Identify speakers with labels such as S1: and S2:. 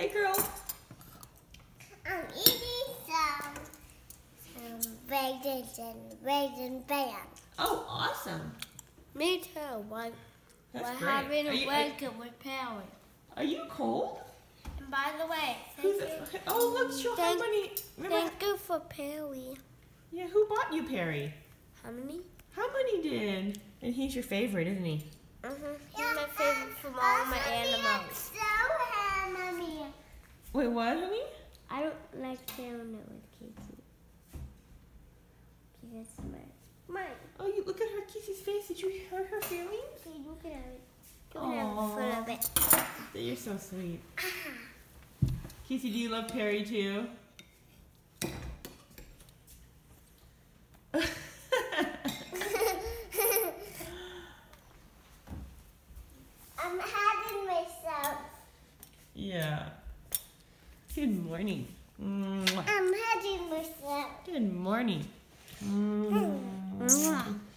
S1: Hey, girl.
S2: I'm eating some raisins and raisin bran.
S1: Oh, awesome.
S3: Me too. We're
S1: That's
S3: having
S1: great.
S3: a blanket with Perry.
S1: Are you cold?
S3: And by the way,
S1: Who's it? Oh, look, show Harmony.
S3: Thank you for Perry.
S1: Yeah, who bought you Perry?
S3: Harmony?
S1: Harmony did. And he's your favorite, isn't he?
S3: He's my favorite from all my animals.
S2: Mommy.
S1: Wait, what, honey?
S3: I don't like sharing it with Casey. That's mine.
S1: Oh, you look at her, Casey's face. Did you hurt her feelings?
S3: Okay, you can have it. You
S1: Aw.
S3: can have a foot of it.
S1: You're so sweet. Casey, do you love Perry too?
S2: I'm having myself.
S1: Yeah. Good morning. Mwah.
S2: I'm having myself.
S1: Good morning. Mwah.